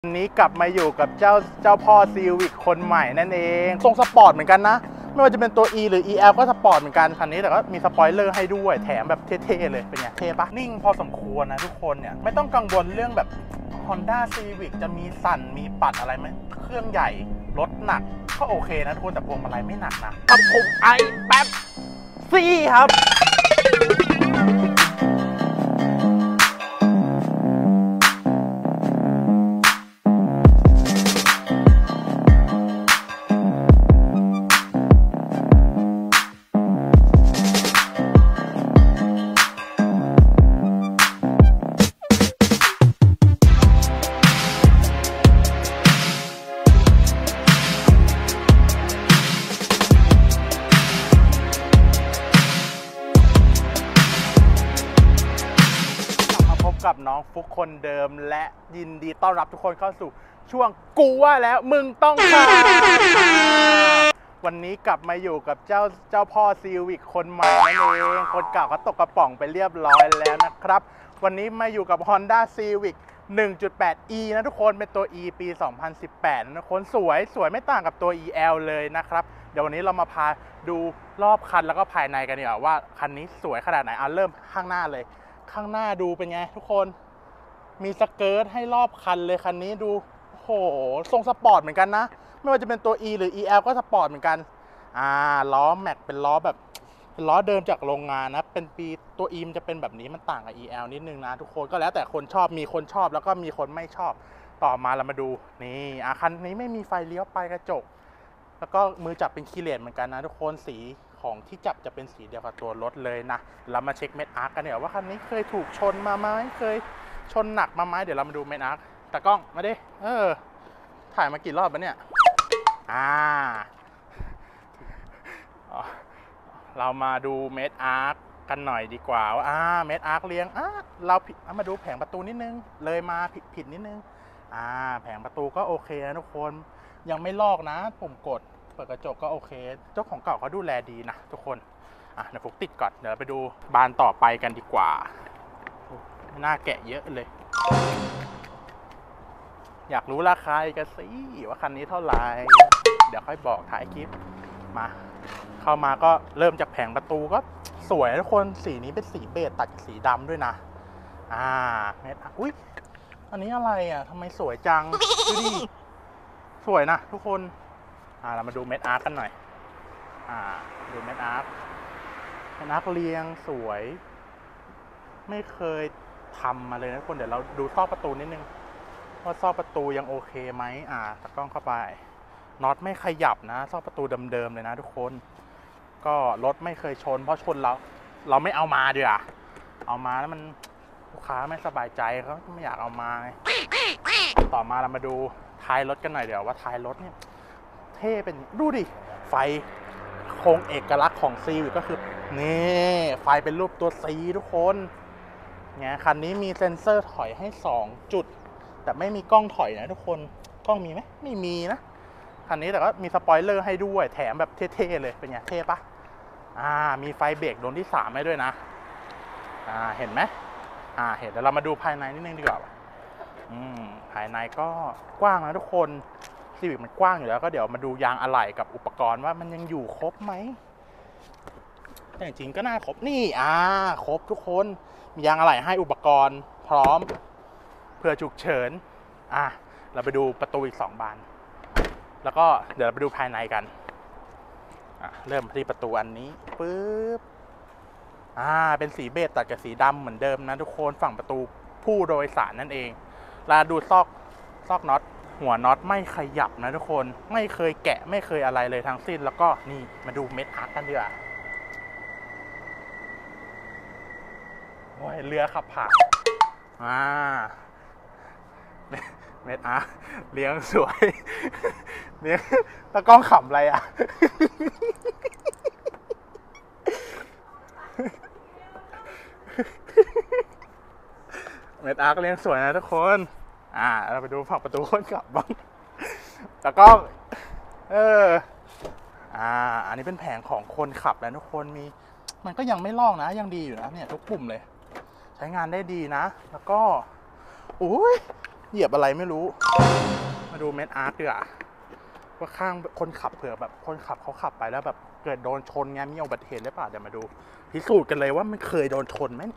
วันนี้กลับมาอยู่กับเจ้าพ่อซีวิกคนใหม่นั่นเองทรงสปอร์ตเหมือนกันนะไม่ว่าจะเป็นตัว E หรือ EL ก็สปอร์ตเหมือนกันคันนี้แต่ก็มีสปอยเลอร์ให้ด้วยแถมแบบเท่ๆเลยเป็นไงเท่ปะนิ่งพอสมควรนะทุกคนเนี่ยไม่ต้องกังวลเรื่องแบบ Honda Civic จะมีสั่นมีปัดอะไรไหมเครื่องใหญ่รถหนักก็โอเคนะทุกคนแต่พวงมาลัยไม่หนักนะกับผมไอแป๊บซี่ครับกับน้องฟุกคนเดิมและยินดีต้อนรับทุกคนเข้าสู่ช่วงกูว่าแล้วมึงต้องมาวันนี้กลับมาอยู่กับเจ้าพ่อซีวิกคนใหม่นั่นเองคนเก่าเขาตกกระป๋องไปเรียบร้อยแล้วนะครับวันนี้มาอยู่กับ Honda Civic 1.8e นะทุกคนเป็นตัว E ปี 2018นะทุกคนสวยไม่ต่างกับตัว EL เลยนะครับเดี๋ยววันนี้เรามาพาดูรอบคันแล้วก็ภายในกันดีกว่าว่าคันนี้สวยขนาดไหนเริ่มข้างหน้าเลยข้างหน้าดูเป็นไงทุกคนมีสเกิร์ตให้รอบคันเลยคันนี้ดูโหทรงสปอร์ตเหมือนกันนะไม่ว่าจะเป็นตัว E หรือ EL ก็สปอร์ตเหมือนกันล้อแม็กเป็นล้อแบบเป็นล้อเดิมจากโรงงานนะเป็นปีตัว E มันจะเป็นแบบนี้มันต่างกับ EL นิดนึงนะทุกคนก็แล้วแต่คนชอบมีคนชอบแล้วก็มีคนไม่ชอบต่อมาเรามาดูนี่คันนี้ไม่มีไฟเลี้ยวปลายกระจกแล้วก็มือจับเป็นคีย์เลสเหมือนกันนะทุกคนสีของที่จับจะเป็นสีเดียวกับตัวรถเลยนะเรามาเช็คเม็ดอาร์คกันเนี่ยว่าคันนี้เคยถูกชนมาไหมเคยชนหนักมาไหมเดี๋ยวเรามาดูเม็ดอาร์คแต่กล้องมาดิถ่ายมากี่รอบแล้วเนี่ยเรามาดูเม็ดอาร์คกันหน่อยดีกว่าว่าเม็ดอาร์คเรียงเรามาดูแผงประตูนิดนึงเลยมาผิดนิดนึงแผงประตูก็โอเคนะทุกคนยังไม่ลอกนะปุ่มกดเปิดกระจกก็โอเคเจ้าของเก่าเขาดูแลดีนะทุกคนเดี๋ยวฟุกติดก่อนเดี๋ยวไปดูบานต่อไปกันดีกว่าหน้าแกะเยอะเลยอยากรู้ราคากันสิว่าคันนี้เท่าไหร่เดี๋ยวค่อยบอกถ่ายคลิปมาเข้ามาก็เริ่มจากแผงประตูก็สวยทุกคนสีนี้เป็นสีเบจตัดกับสีดำด้วยนะเม็ดอุ๊ยอันนี้อะไรทำไมสวยจังดูดิสวยนะทุกคนเรามาดูเม็ดอาร์คกันหน่อยดูเม็ดอาร์คเรียงสวยไม่เคยทำมาเลยนะทุกคนเดี๋ยวเราดูซอกประตูนิดนึงว่าซอกประตูยังโอเคไหมตะกล้องเข้าไปน็อตไม่ขยับนะซอกประตูเดิมๆเลยนะทุกคนก็รถไม่เคยชนเพราะชนเราไม่เอามาดีกว่าเอามาแล้วมันลูกค้าไม่สบายใจเขาไม่อยากเอามาต่อมาเรามาดูท้ายรถกันหน่อยเดี๋ยวว่าท้ายรถเนี่ยเท่เป็นดูดิไฟโครงเอกลักษณ์ของซีวิกก็คือนี่ไฟเป็นรูปตัว C ทุกคนเนี่ยคันนี้มีเซ็นเซอร์ถอยให้2จุดแต่ไม่มีกล้องถอยนะทุกคนกล้องมีไหมไม่มีนะคันนี้แต่ก็มีสปอยเลอร์ให้ด้วยแถมแบบเท่ๆเลยเป็นไงเท่ปะมีไฟเบรกดวงที่3ให้ด้วยนะเห็นไหมเห็นแล้วเรามาดูภายในนิดนึงดีกว่าภายในก็กว้างนะทุกคนซีวิกมันกว้างอยู่แล้วก็เดี๋ยวมาดูยางอะไหล่กับอุปกรณ์ว่ามันยังอยู่ครบไหมแต่จริงก็น่าครบนี่ครบทุกคนมียางอะไหล่ให้อุปกรณ์พร้อมเพื่อฉุกเฉินเราไปดูประตูอีก2บานแล้วก็เดี๋ยวเราไปดูภายในกันเริ่มที่ประตูอันนี้ปึ๊บเป็นสีเบจตัดกับสีดำเหมือนเดิมนะทุกคนฝั่งประตูผู้โดยสารนั่นเองเราดูซอกน็อตหัวน็อตไม่ขยับนะทุกคนไม่เคยแกะไม่เคยอะไรเลยทั้งสิ้นแล้วก็นี่มาดูเม็ดอาร์คกันดีกว่าโอ้ยเรือขับผ่านเม็ดอาร์คเลี้ยงสวยเลี้ยงตะกล้องขำอะไรเม็ดอาร์คเลี้ยงสวยนะทุกคนเราไปดูฝั่งประตูคนขับบ้างแล้วก็อันนี้เป็นแผงของคนขับแล้วทุกคนมันก็ยังไม่ลอกนะยังดีอยู่นะเนี่ยทุกปุ่มเลยใช้งานได้ดีนะแล้วก็เหยียบอะไรไม่รู้มาดูเม็ดอาร์ตดีกว่าว่าข้างคนขับเผื่อแบบคนขับเขาขับไปแล้วแบบเกิดโดนชนไงมีอุบัติเหตุหรือเปล่าเดี๋ยวมาดูพิสูจน์กันเลยว่ามันเคยโดนชนไหม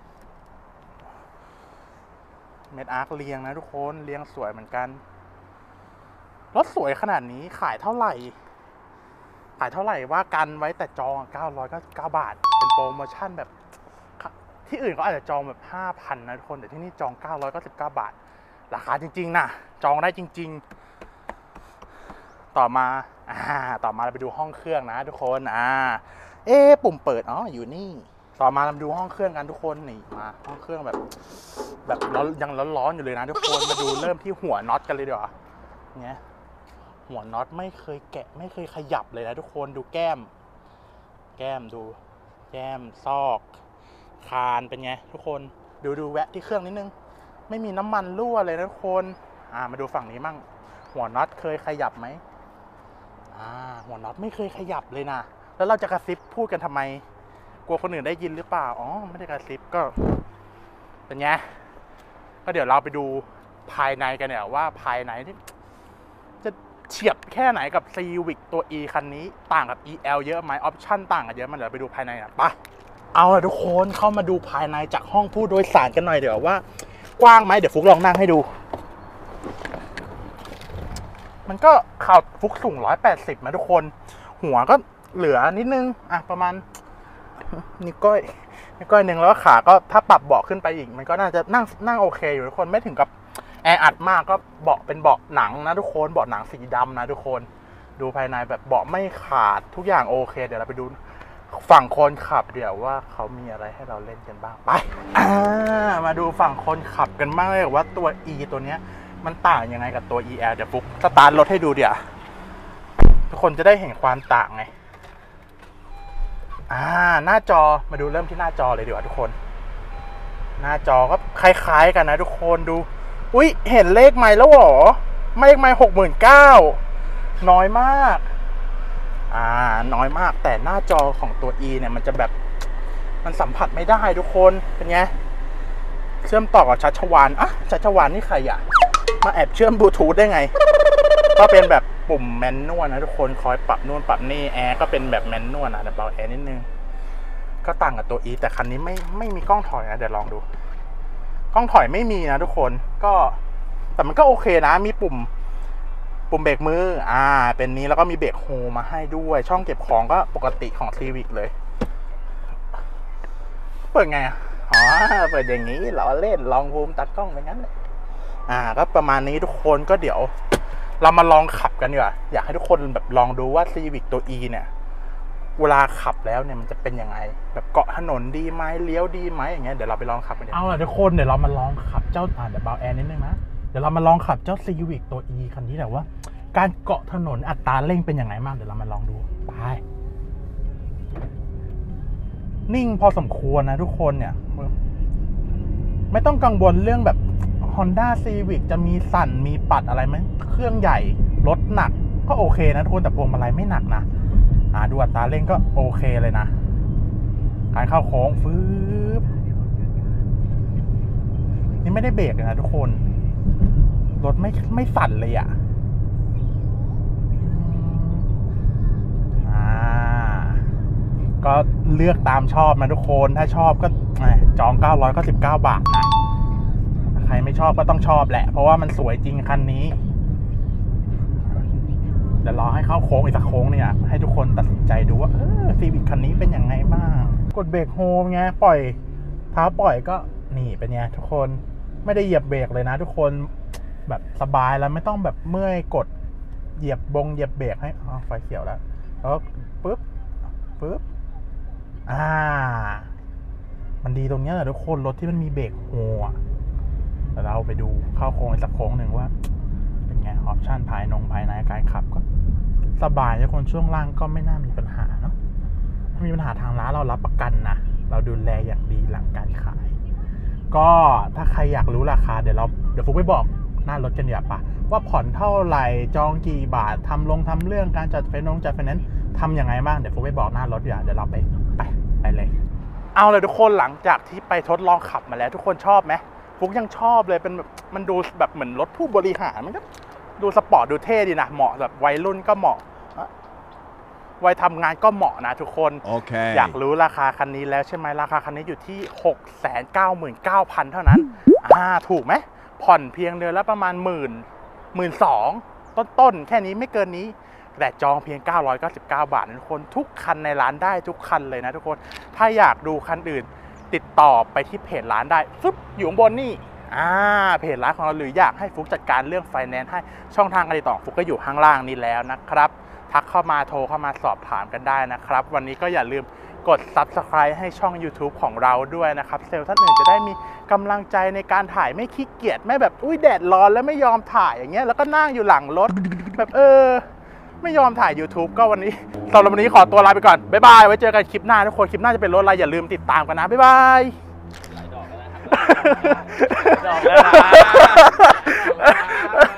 เม็ดอาร์คเรียงนะทุกคนเรียงสวยเหมือนกันรถสวยขนาดนี้ขายเท่าไหร่ว่ากันไว้แต่จอง999 บาทเป็นโปรโมชั่นแบบที่อื่นเขาอาจจะจองแบบ 5,000 นะทุกคนแต่ที่นี่จอง999 บาทราคาจริงๆนะจองได้จริงๆต่อมาเราไปดูห้องเครื่องนะทุกคนปุ่มเปิดอยู่นี่ต่อมาเราดูห้องเครื่องกันทุกคนนี่มาห้องเครื่องแบบยังร้อนๆอยู่เลยนะทุกคนมาดูเริ่มที่หัวน็อตกันเลยดีกว่าเนี่ยหัวน็อตไม่เคยแกะไม่เคยขยับเลยนะทุกคนดูแก้มดูแก้มซอกคานเป็นไงทุกคนดูแวะที่เครื่องนิดนึงไม่มีน้ำมันรั่วเลยนะทุกคนมาดูฝั่งนี้มั่งหัวน็อตเคยขยับไหมหัวน็อตไม่เคยขยับเลยนะแล้วเราจะกระซิบพูดกันทำไมกลัวคนอื่นได้ยินหรือเปล่าไม่ได้กระซิบก็เป็นไงก็เดี๋ยวเราไปดูภายในกันเนี่ยว่าภายในที่จะเฉียบแค่ไหนกับ Civic ตัว E คันนี้ต่างกับ EL เยอะไหมออปชั่นต่างกันเยอะมันเดี๋ยวไปดูภายในไปเอาล่ะทุกคนเข้ามาดูภายในจากห้องผู้โดยสารกันหน่อยเดี๋ยวว่ากว้างไหมเดี๋ยวฟุกลองนั่งให้ดูมันก็ข่าวฟุกสูง180นะทุกคนหัวก็เหลือนิดนึงประมาณนิ้วก้อยหนึ่งแล้วก็ขาก็ถ้าปรับเบาะขึ้นไปอีกมันก็น่าจะนั่งโอเคอยู่ทุกคนไม่ถึงกับแออัดมากก็เบาะเป็นเบาะหนังนะทุกคนเบาะหนังสีดำนะทุกคนดูภายในแบบเบาะไม่ขาดทุกอย่างโอเคเดี๋ยวเราไปดูฝั่งคนขับเดี๋ยวว่าเขามีอะไรให้เราเล่นกันบ้างไปมาดูฝั่งคนขับกันบ้างเลยว่าตัว E ตัวเนี้ยมันต่างยังไงกับตัว EL เดี๋ยวฟุกสตาร์ทรถให้ดูเดี๋ยวทุกคนจะได้เห็นความต่างไงหน้าจอมาดูเริ่มที่หน้าจอเลยดีกว่าทุกคนหน้าจอก็คล้ายๆกันนะทุกคนดูอุ๊ยเห็นเลขไมล์แล้วหรอเลขไมล์69,000น้อยมากน้อยมากแต่หน้าจอของตัว E เนี่ยมันจะแบบมันสัมผัสไม่ได้ทุกคนเป็นไงเชื่อมต่อกับชัชวาลชัชวาลนี่ใครมาแอบเชื่อมบลูทูธได้ไงก็เป็นแบบปุ่มแมนนวลนะทุกคนคอยปรับนู่นปรับนี่แอร์ก็เป็นแบบแมนนวลเดี๋ยวเบาแอร์นิดนึงก็ต่างกับตัว E แต่คันนี้ไม่มีกล้องถอยนะเดี๋ยวลองดูกล้องถอยไม่มีนะทุกคนก็แต่มันก็โอเคนะมีปุ่มเบรกมือเป็นนี้แล้วก็มีเบรกโฮมาให้ด้วยช่องเก็บของก็ปกติของ Civic เลยเปิดไงเปิดอย่างนี้ล้อเล่นลองภูมิตัดกล้องไปงั้นก็ประมาณนี้ทุกคนก็เดี๋ยวเรามาลองขับกันดีกว่าอยากให้ทุกคนแบบลองดูว่า Civic ตัว E เนี่ยเวลาขับแล้วเนี่ยมันจะเป็นยังไงแบบเกาะถนนดีไหมเลี้ยวดีไหมอย่างเงี้ยเดี๋ยวเราไปลองขับกันเอาล่ะทุกคนเดี๋ยวเรามาลองขับเจ้าเดี๋ยวเบาแอร์นิดนึงนะเดี๋ยวเรามาลองขับเจ้า Civic ตัว E คันนี้แต่ว่าการเกาะถนนอัตราเร่งเป็นยังไงบ้างเดี๋ยวเรามาลองดูไปนิ่งพอสมควรนะทุกคนเนี่ยไม่ต้องกังวลเรื่องแบบ Honda Civic จะมีสั่นมีปัดอะไรไหมเครื่องใหญ่รถหนักก็โอเคนะทุกคนแต่พวงมาลัยไม่หนักนะดูอัตราเร่งก็โอเคเลยนะการเข้าโค้งฟื้บนี่ไม่ได้เบรกเลยนะทุกคนรถไม่สั่นเลยก็เลือกตามชอบนะทุกคนถ้าชอบก็จอง999 บาทนะใครไม่ชอบก็ต้องชอบแหละเพราะว่ามันสวยจริงคันนี้เดี๋ยวรอให้เข้าโค้งอีกสักโค้งเนี่ยให้ทุกคนตัดสินใจดูว่าCivicคันนี้เป็นยังไงบ้างกดเบรกโฮมไงปล่อยเท้าปล่อยก็นี่เป็นไงทุกคนไม่ได้เหยียบเบรกเลยนะทุกคนแบบสบายแล้วไม่ต้องแบบเมื่อยกดเหยียบเบรกให้ไฟเขียวแล้วปึ๊บมันดีตรงนี้แหละทุกคนรถที่มันมีเบรกโฮแต่เราไปดูเข้าโค้งอีกสักโค้งหนึ่งว่าเป็นไงออปชั่นภายในการขับก็สบายทุกคนช่วงล่างก็ไม่น่ามีปัญหาเนาะถ้ามีปัญหาทางร้านเรารับประกันนะเราดูแลอย่างดีหลังการขายก็ถ้าใครอยากรู้ราคาเดี๋ยวฟุกไปบอกหน้ารถกันเดี๋ยวว่าผ่อนเท่าไหร่จองกี่บาททำเรื่องการจัดไฟแนนซ์ทำยังไงบ้างเดี๋ยวฟุกไปบอกหน้ารถเดี๋ยวเราไปเลยเอาเลยทุกคนหลังจากที่ไปทดลองขับมาแล้วทุกคนชอบไหมฟุกยังชอบเลยเป็นแบบมันดูแบบเหมือนรถผู้บริหารมันก็ดูสปอร์ตดูเท่ดีนะเหมาะแบบวัยรุ่นก็เหมาะวัยทำงานก็เหมาะนะทุกคน Okay. อยากรู้ราคาคันนี้แล้วใช่ไหมราคาคันนี้อยู่ที่ 699,000 เท่านั้นถูกไหมผ่อนเพียงเดือนละประมาณ12,000ต้นๆแค่นี้ไม่เกินนี้แต่จองเพียง999 บาทนะทุกคนทุกคันในร้านได้ทุกคันเลยนะทุกคนถ้าอยากดูคันอื่นติดต่อไปที่เพจร้านได้ฟึบอยู่ข้างบนนี่เพจร้านของเราหรืออยากให้ฟุกจัดการเรื่องไฟแนนซ์ให้ช่องทางการติดต่อฟุกก็อยู่ข้างล่างนี้แล้วนะครับทักเข้ามาโทรเข้ามาสอบถามกันได้นะครับวันนี้ก็อย่าลืมกด Subscribe ให้ช่อง YouTube ของเราด้วยนะครับเซลล์ท่านอื่นจะได้มีกำลังใจในการถ่ายไม่ขี้เกียจไม่แบบอุ้ยแดดร้อนแล้วไม่ยอมถ่ายอย่างเงี้ยแล้วก็นั่งอยู่หลังรถแบบไม่ยอมถ่าย YouTube ก็วันนี้สำหรับวันนี้ขอตัวลาไปก่อนบ๊ายบายไว้เจอกันคลิปหน้าทุกคนคลิปหน้าจะเป็นรถอะไรอย่าลืมติดตามกันนะบ๊ายบายดอกแล้วนะ